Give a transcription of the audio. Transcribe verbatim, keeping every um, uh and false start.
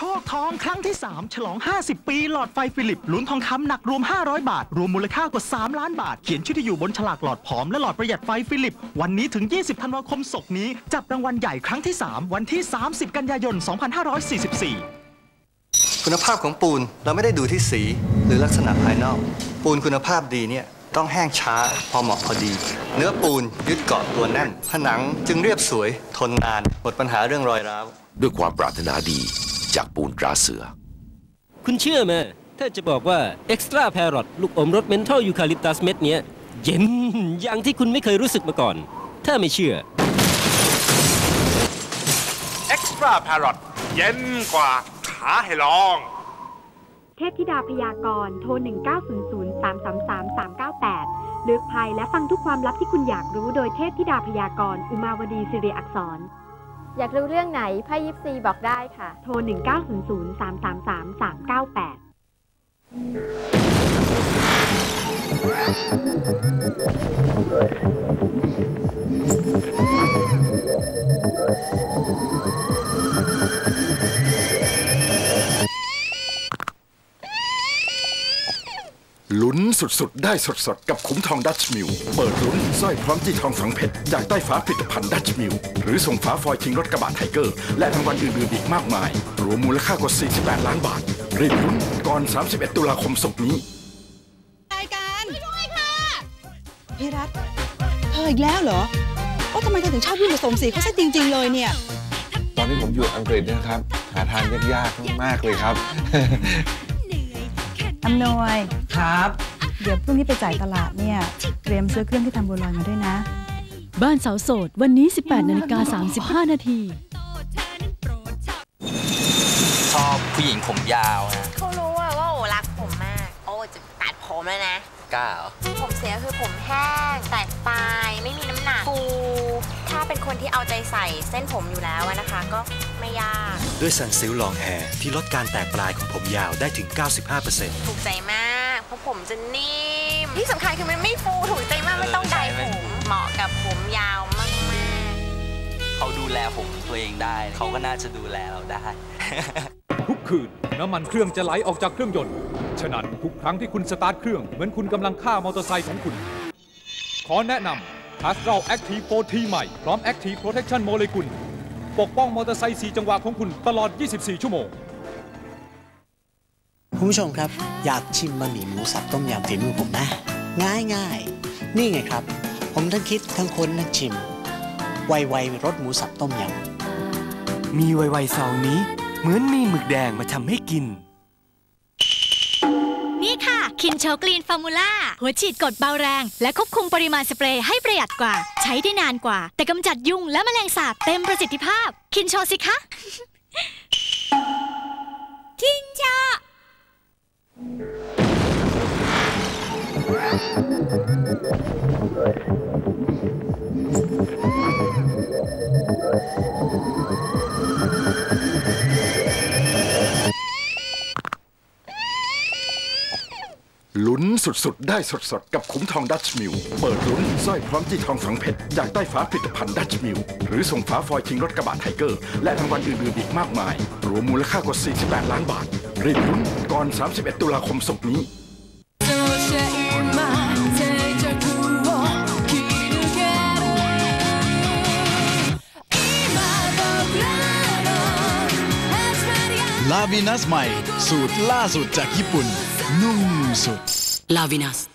ชคทองครั้งที่สามฉลองห้าสิบปีหลอดไฟฟิลิปลุ้นทองคำหนักรวมห้าร้อยบาทรวมมูลค่ากว่าสามล้านบาทเขียนชื่อที่อยู่บนฉลากหลอดผอมและหลอดประหยัดไฟฟิลิปวันนี้ถึงยี่สิบธันวาคมศกนี้จับรางวัลใหญ่ครั้งที่สามวันที่สามสิบกันยายนสองพันห้าร้อยสี่สิบสี่คุณภาพของปูนเราไม่ได้ดูที่สีหรือลักษณะภายนอกปูนคุณภาพดีเนี่ยต้องแห้งช้าพอเหมาะพอดีเนื้อปูนยึดเกาะตัวแน่นผนังจึงเรียบสวยทนนานหมดปัญหาเรื่องรอยร้าวด้วยความปรารถนาดีจากปูนตราเสือคุณเชื่อไหมถ้าจะบอกว่า Extra Parrot ลูกอมรสเมนทอลยูคาลิปตัสเม็ดเนี้ยเย็นอย่างที่คุณไม่เคยรู้สึกมาก่อนถ้าไม่เชื่อ Extra Parrot เย็นกว่าท้าให้ลองเทพธิดาพยากรณ์โทรหนึ่งเก้าศูนย์ศูนย์ สาม สาม สาม สาม เก้า แปดเลือกภัยและฟังทุกความลับที่คุณอยากรู้โดยเทพธิดาพยากรณ์อุมาวดีสิริอักษรอยากรู้เรื่องไหนไพ่ยิปซีบอกได้ค่ะโทรหนึ่งเก้าศูนย์ศูนย์ สาม สาม สาม สาม เก้า แปดลุ้นสุดๆได้สดๆกับขุมทองดัชมิลเปิดลุ้นสร้อยพร้อมจี้ทองฝังเพชรอยากได้ฝาผลิตภัณฑ์ดัชมิลหรือส่งฝาฟอยล์ชิงรถกระบะไทเกอร์และรางวัลอื่นๆอีกมากมายรวมมูลค่ากว่าสี่สิบแปดล้านบาทรีบลุ้นก่อนสามสิบเอ็ดตุลาคมศกนี้รายการช่วยค่ะพี่รัฐเธออีกแล้วเหรอว่าทำไมเธอถึงชอบวิ่งผสมสีเขาซะจริงๆเลยเนี่ยตอนที่ผมอยู่อังกฤษนะครับหาทานยากๆมากเลยครับอำนวยครับเดี๋ยวพรุ่งนี้ไปจ่ายตลาดเนี่ยเตรียมซื้อเครื่องที่ทำบัวลอยมาด้วยนะบ้านสาวโสดวันนี้ สิบแปดนาฬิกาสามสิบห้านาทีชอบผู้หญิงผมยาวนะเขารู้ว่าโอ้รักผมมากโอ้จะตัดผมแล้วนะกล้าเหรอผมเสียคือผมแห้งแตกปลายไม่มีน้ำหนักฟูถ้าเป็นคนที่เอาใจใส่เส้นผมอยู่แล้วนะคะก็ไม่ยากด้วยซันซิลลองแฮร์ที่ลดการแตกปลายของผมยาวได้ถึง เก้าสิบห้าเปอร์เซ็นต์ถูกใจมากเพราะผมจะนิ่มที่สำคัญคือมันไม่ฟูถูกใจมากไม่ต้องไดผมเหมาะกับผมยาวมากๆเขาดูแลผมตัวเองได้เขาก็น่าจะดูแลเราได้ทุกคืนน้ำมันเครื่องจะไหลออกจากเครื่องยนต์ฉะนั้นทุกครั้งที่คุณสตาร์ทเครื่องเหมือนคุณกำลังฆ่ามอเตอร์ไซค์ของคุณขอแนะนำ Astral Active โฟร์ ที ใหม่พร้อม Active Protection Molecule ปกป้องมอเตอร์ไซค์สี่จังหวะของคุณตลอดยี่สิบสี่ชั่วโมงคุณผู้ชมครับอยากชิมบะหมี่หมูสับต้มยำฝีมือผมนะง่ายง่ายนี่ไงครับผมทั้งคิดทั้งค้นทั้งชิมไวไวรสหมูสับต้มยำมีไวไวเสาร์นี้เหมือนมีหมึกแดงมาทำให้กินนี่ค่ะคินโชกรีนฟอร์มูล่าหัวฉีดกดเบาแรงและควบคุมปริมาณสเปรย์ให้ประหยัดกว่าใช้ได้นานกว่าแต่กำจัดยุงและแมลงสาบเต็มประสิทธิภาพคินโชสิคะคินโชลุ้นสุดๆได้สดๆกับขุมทองดัชมิลเปิดลุ้นสร้อยพร้อมจี้ทองฝังเพชรอยากได้ฝาผลิตภัณฑ์ดัชมิลหรือส่งฝาฟอยล์ชิงรถกระบะไทเกอร์และรางวัลอื่นๆอีกมากมายรวมมูลค่ากว่าสี่สิบแปดล้านบาทรีบลุ้นก่อนสามสิบเอ็ดตุลาคมศกนี้ลาวินัสใหม่สูตรล่าสุดจากญี่ปุ่นนุ่มสุดลาวินัส